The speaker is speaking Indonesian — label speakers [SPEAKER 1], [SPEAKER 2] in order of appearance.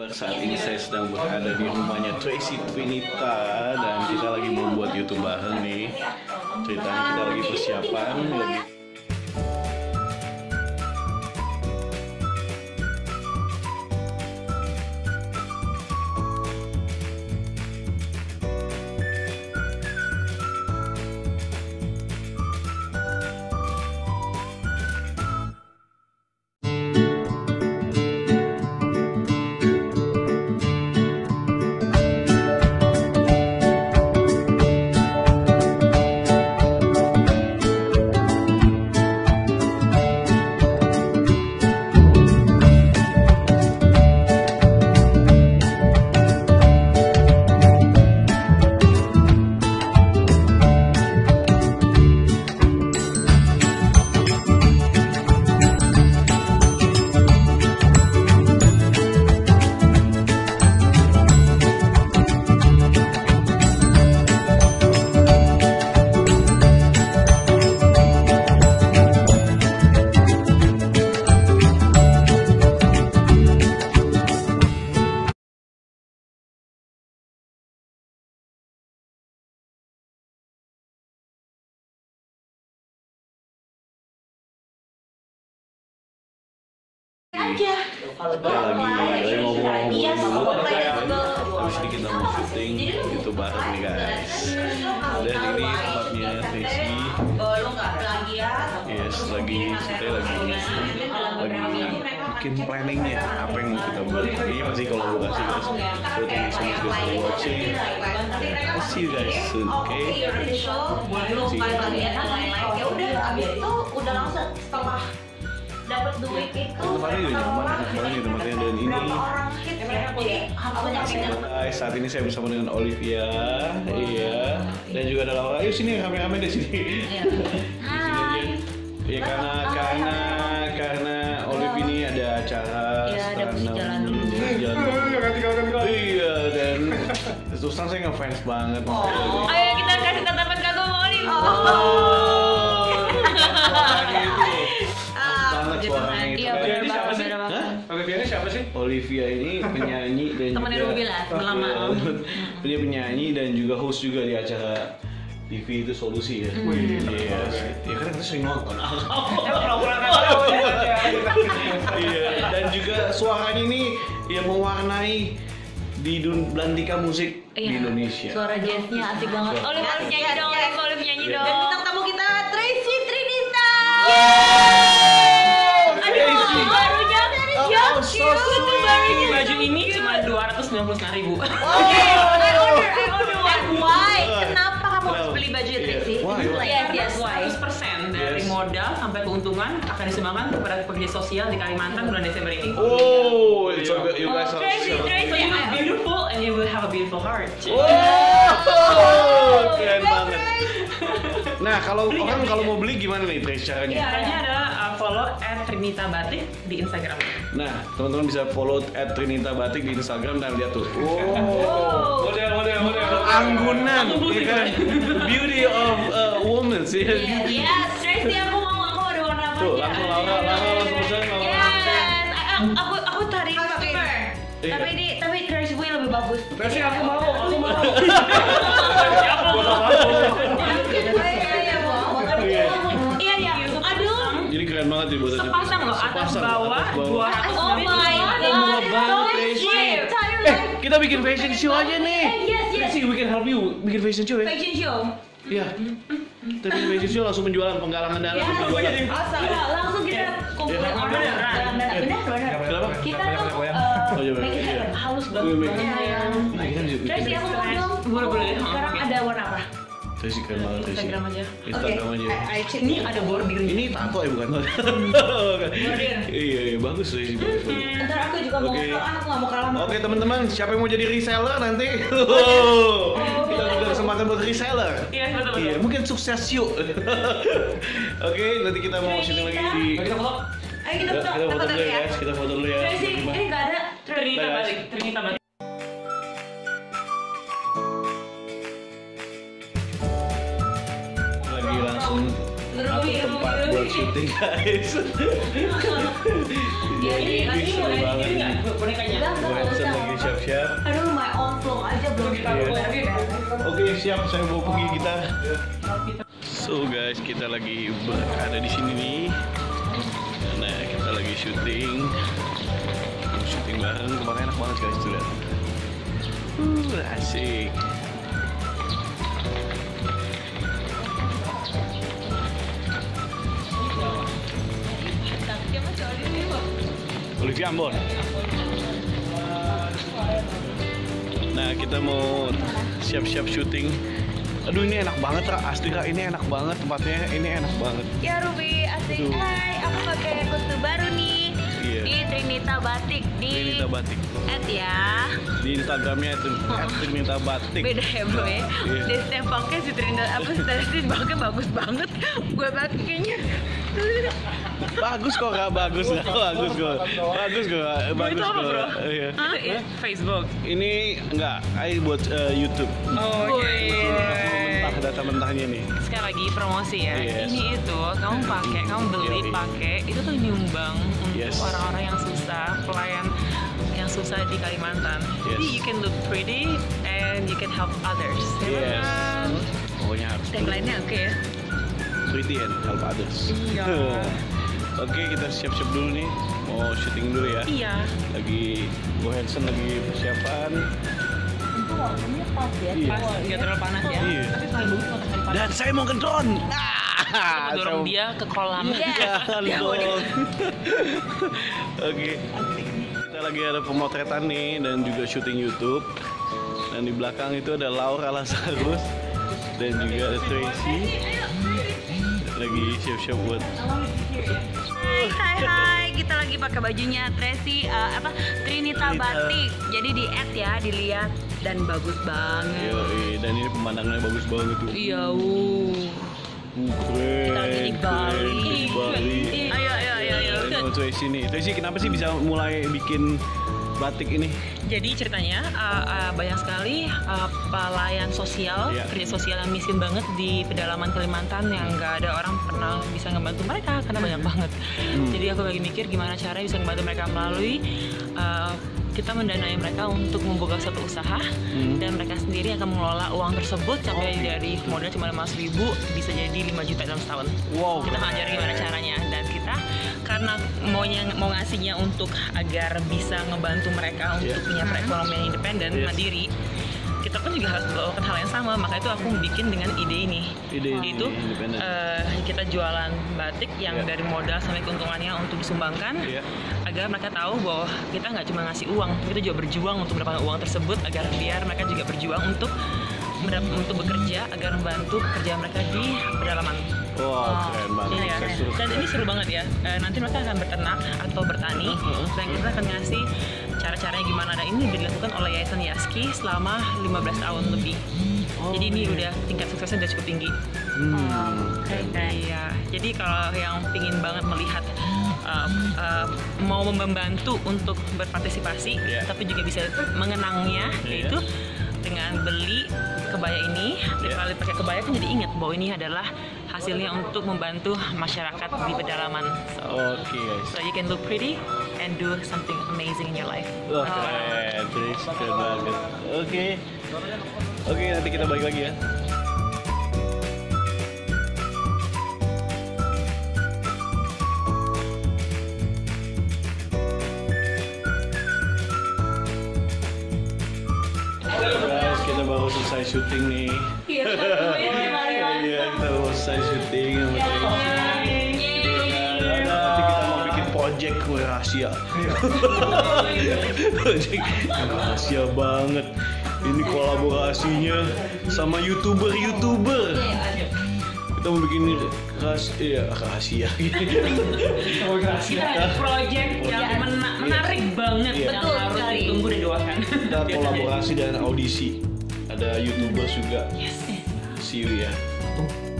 [SPEAKER 1] kabar? Saat ini saya sedang berada di rumahnya Tracy Trinita dan kita lagi mau buat YouTube bareng nih. Ceritanya kita lagi persiapan lagi.
[SPEAKER 2] Aja.
[SPEAKER 1] Lagi ngomong-ngomong
[SPEAKER 2] Iya,
[SPEAKER 1] dulu.
[SPEAKER 2] betul.
[SPEAKER 1] Habis ini kita mau syuting YouTube bareng nih guys. Dan ini tempatnya Tracy.
[SPEAKER 2] Lu nggak plagiat?
[SPEAKER 1] Yes, lagi bikin planningnya apa yang mau kita buat. Ini pasti kolaborasi guys. So thank you so much guys for watching. I'll see you guys soon, okay?
[SPEAKER 2] Lu sekali plagiat dan lain-lain. Ya udah, abis itu udah langsung setelah dapat duit itu.
[SPEAKER 1] Tempatnya juga nyaman, enak banget nih tempatnya dan ini.
[SPEAKER 2] Jadi harus
[SPEAKER 1] Guys, saat ini saya bersama dengan Olivia, iya, dan juga ada Laura. Ayo sini rame-rame deh sini.
[SPEAKER 2] Hai.
[SPEAKER 1] Ya karena Olivia ini ada acara.
[SPEAKER 2] Iya, ada musik jalan dulu.
[SPEAKER 1] Iya, dan terus terang saya ngefans banget.
[SPEAKER 2] Ayo kita kasih tatapan kagum sama Olive.
[SPEAKER 1] Suaranya itu.
[SPEAKER 2] Iya,
[SPEAKER 1] Olivia
[SPEAKER 2] benar
[SPEAKER 1] ini siapa sih?
[SPEAKER 2] banget.
[SPEAKER 1] Hah?
[SPEAKER 3] Olivia ini siapa sih?
[SPEAKER 1] Olivia ini penyanyi dan
[SPEAKER 2] Temennya
[SPEAKER 1] juga
[SPEAKER 2] Ruby lah, lama.
[SPEAKER 1] Dia penyanyi dan juga host juga di acara TV itu Solusi ya. Iya. Ya karena kita sering nonton. Iya. Dan juga suaranya ini yang mewarnai di belantika musik di Indonesia.
[SPEAKER 2] Suara jazznya asik banget. Olive harus nyanyi dong, Olive nyanyi dong.
[SPEAKER 4] Dan bintang tamu kita Tracy Trinita.
[SPEAKER 2] Aduh, barunya dari Jogja. Barunya.
[SPEAKER 5] Baju ini cuma 299.000.
[SPEAKER 2] I order one.
[SPEAKER 4] Why? Kenapa kamu harus beli baju Tracy?
[SPEAKER 1] Why?
[SPEAKER 2] Yes, why?
[SPEAKER 5] 100% dari modal sampai keuntungan akan disumbangkan kepada pekerja sosial di Kalimantan bulan Desember ini.
[SPEAKER 1] Oh, so you guys are
[SPEAKER 2] Tracy,
[SPEAKER 5] So you look beautiful and you will have a beautiful heart.
[SPEAKER 1] Wow, keren banget. Nah, kalau orang kalau mau beli gimana nih Tracy caranya?
[SPEAKER 5] Caranya adalah follow @trinitabatik di Instagram.
[SPEAKER 1] Nah, teman-teman bisa follow @trinitabatik di Instagram dan lihat tuh.
[SPEAKER 3] Model.
[SPEAKER 1] Anggunan, ya kan? Beauty of a woman sih.
[SPEAKER 2] Yes, Tracy aku ada warna apa
[SPEAKER 1] Tuh,
[SPEAKER 2] aja.
[SPEAKER 1] langsung Laura pesan Laura.
[SPEAKER 2] Yes, aku cari pakai.
[SPEAKER 1] Iya.
[SPEAKER 2] Tapi Tracy punya lebih bagus.
[SPEAKER 3] Tracy aku mau.
[SPEAKER 2] Iya. Aduh.
[SPEAKER 1] Jadi keren banget nih buat
[SPEAKER 5] Sepasang loh, atas bawah 200.
[SPEAKER 2] Oh my god.
[SPEAKER 1] banget, Tracy. Kita bikin fashion show aja nih.
[SPEAKER 2] Yes.
[SPEAKER 1] Tracy, we can help you bikin fashion show ya.
[SPEAKER 2] Fashion show.
[SPEAKER 1] Iya. Kita bikin fashion show langsung penjualan penggalangan dana untuk penjualan.
[SPEAKER 2] Langsung kita kumpulin orang. Benar.
[SPEAKER 1] Kenapa?
[SPEAKER 2] Kita tuh
[SPEAKER 1] Oh, iya,
[SPEAKER 2] make it
[SPEAKER 1] iya.
[SPEAKER 2] happen. Halus
[SPEAKER 1] Iya,
[SPEAKER 2] banget.
[SPEAKER 1] make it happen. Nah, kita juga
[SPEAKER 2] Tracy
[SPEAKER 1] bikin.
[SPEAKER 2] aku mau dong.
[SPEAKER 5] Boleh.
[SPEAKER 2] Sekarang ada warna apa?
[SPEAKER 1] Tracy keren banget Tracy.
[SPEAKER 5] Instagram aja.
[SPEAKER 1] Instagram aja.
[SPEAKER 5] Ini ada bordir.
[SPEAKER 1] Ini tato ya bukan? Iya, bagus Tracy. Bagus.
[SPEAKER 2] Ntar aku juga mau
[SPEAKER 1] Oke.
[SPEAKER 2] aku nggak mau kalah sama.
[SPEAKER 1] Oke teman-teman, siapa yang mau jadi reseller nanti? Kita buka kesempatan buat reseller.
[SPEAKER 5] Iya, betul.
[SPEAKER 1] Iya, mungkin sukses yuk. Oke, nanti kita mau syuting lagi di.
[SPEAKER 2] Ayo kita
[SPEAKER 1] Kita foto dulu ya guys, kita foto dulu ya.
[SPEAKER 2] Tracy, ini nggak ada.
[SPEAKER 5] Trinitabatik.
[SPEAKER 1] Lagi langsung atur tempat buat syuting guys.
[SPEAKER 2] Iya,
[SPEAKER 1] Ini seru banget.
[SPEAKER 5] Bonekanya.
[SPEAKER 1] Gue pesen lagi siap-siap.
[SPEAKER 2] Aduh, my own flow aja belum
[SPEAKER 1] Oke, siap, saya bawa pergi gitar. So guys, kita lagi berada di sini nih. Nah, kita lagi syuting. Mau syuting bareng, kemarin enak banget guys, tuh lihat. Asik. Olivia Ambon. Nah, kita mau siap-siap syuting. Aduh, ini enak banget, Ra. Asli, Ra. Ini enak banget tempatnya. Ini enak banget.
[SPEAKER 4] Ya Ruby, asik.
[SPEAKER 1] Aduh.
[SPEAKER 4] Hai, aku pakai kostum baru nih.
[SPEAKER 1] Iya.
[SPEAKER 4] Di Trinita Batik di
[SPEAKER 1] Trinita Batik.
[SPEAKER 4] ya.
[SPEAKER 1] Di Instagramnya itu Trinita Batik.
[SPEAKER 4] Beda ya bro ya.
[SPEAKER 1] Iya.
[SPEAKER 4] Di stempelnya si Trinita apa sih pakai bagus banget. Gue pakainya.
[SPEAKER 1] Bagus kok, Kak. Bagus kok. Bagus kok. Bagus kok. Bagus
[SPEAKER 5] Itu apa,
[SPEAKER 1] kok.
[SPEAKER 5] bro?
[SPEAKER 1] Iya.
[SPEAKER 5] Facebook.
[SPEAKER 1] Ini enggak, buat YouTube.
[SPEAKER 5] Oh
[SPEAKER 1] Mentah, data mentahnya nih.
[SPEAKER 5] Sekali lagi promosi ya.
[SPEAKER 1] Yes.
[SPEAKER 5] Ini itu kamu pakai, kamu beli
[SPEAKER 1] Yoi.
[SPEAKER 5] pakai, itu tuh nyumbang untuk
[SPEAKER 1] Yes.
[SPEAKER 5] orang-orang yang susah, pelayan yang susah di Kalimantan. Jadi
[SPEAKER 1] Yes.
[SPEAKER 5] you can look pretty and you can help others.
[SPEAKER 1] Yes. Pokoknya harus
[SPEAKER 4] Tagline-nya oke ya.
[SPEAKER 1] pretty and help others.
[SPEAKER 5] Iya.
[SPEAKER 1] Oke, kita siap-siap dulu nih. Mau syuting dulu ya.
[SPEAKER 5] Iya.
[SPEAKER 1] Lagi Go Hansen lagi persiapan. Iya.
[SPEAKER 5] Pas nggak terlalu panas ya.
[SPEAKER 1] Iya.
[SPEAKER 5] Tapi paling bagus kalau hari panas.
[SPEAKER 1] Dan saya mau ke drone.
[SPEAKER 5] Aku dorong dia ke kolam.
[SPEAKER 1] Jangan dong. Oke. Kita lagi ada pemotretan nih dan juga syuting YouTube. Dan di belakang itu ada Laura Lazarus dan juga ada Tracy. Lagi siap-siap buat
[SPEAKER 4] Hai, kita lagi pakai bajunya Tracy Trinita Batik. Jadi di add ya, dilihat dan bagus banget.
[SPEAKER 1] Yoi, dan ini pemandangannya bagus banget tuh.
[SPEAKER 4] Iya,
[SPEAKER 1] Keren.
[SPEAKER 4] Kita lagi di Bali.
[SPEAKER 1] Keren, di Bali.
[SPEAKER 4] Ayo.
[SPEAKER 1] Dan mau Tracy nih. Tracy, kenapa sih bisa mulai bikin batik ini?
[SPEAKER 5] Jadi ceritanya banyak sekali pelayan sosial,
[SPEAKER 1] Iya.
[SPEAKER 5] kerja sosial yang miskin banget di pedalaman Kalimantan yang nggak ada orang pernah bisa ngebantu mereka karena banyak banget. Jadi aku lagi mikir gimana caranya bisa ngebantu mereka melalui kita mendanai mereka untuk membuka suatu usaha dan mereka sendiri akan mengelola uang tersebut sampai dari modal cuma 500.000 bisa jadi 5 juta dalam setahun.
[SPEAKER 1] Wow.
[SPEAKER 5] Kita ngajarin gimana caranya dan kita karena mau ngasihnya untuk agar bisa ngebantu mereka untuk punya perekonomian independen mandiri. Kita pun juga harus melakukan hal yang sama, maka itu aku bikin dengan ide ini. Itu
[SPEAKER 1] independen.
[SPEAKER 5] kita jualan batik yang dari modal sampai keuntungannya untuk disumbangkan agar mereka tahu bahwa kita nggak cuma ngasih uang, kita juga berjuang untuk mendapatkan uang tersebut agar biar mereka juga berjuang untuk bekerja agar membantu pekerjaan mereka di pedalaman.
[SPEAKER 1] Wow, keren banget.
[SPEAKER 5] Iya,
[SPEAKER 1] Saya suruh
[SPEAKER 5] dan ini seru banget ya. Nanti mereka akan berternak atau bertani, dan kita akan ngasih cara-caranya gimana. Dan ini dilakukan oleh Yayasan Yaski selama 15 tahun lebih. Jadi ini udah tingkat suksesnya udah cukup tinggi. Iya. Jadi kalau yang pingin banget melihat mau membantu untuk berpartisipasi, tapi juga bisa mengenangnya, yaitu dengan beli kebaya ini. Kalau pakai kebaya kan jadi ingat bahwa ini adalah hasilnya untuk membantu masyarakat di pedalaman.
[SPEAKER 1] Oke, guys.
[SPEAKER 5] So you can look pretty and do something amazing in your life.
[SPEAKER 1] Wah, keren. Tracy, keren banget. Oke, nanti kita balik lagi ya. Guys, kita baru selesai syuting nih. Iya, kita baru selesai syuting sama Tracy. Nanti kita mau bikin project kue rahasia. Project rahasia banget. Ini kolaborasinya sama YouTuber. Kita mau bikin rahasia.
[SPEAKER 5] Project yang menarik banget, yang
[SPEAKER 2] Betul
[SPEAKER 5] harus
[SPEAKER 2] sekali.
[SPEAKER 5] ditunggu dan doakan.
[SPEAKER 1] Kita kolaborasi dan audisi. Ada YouTuber juga. See you ya.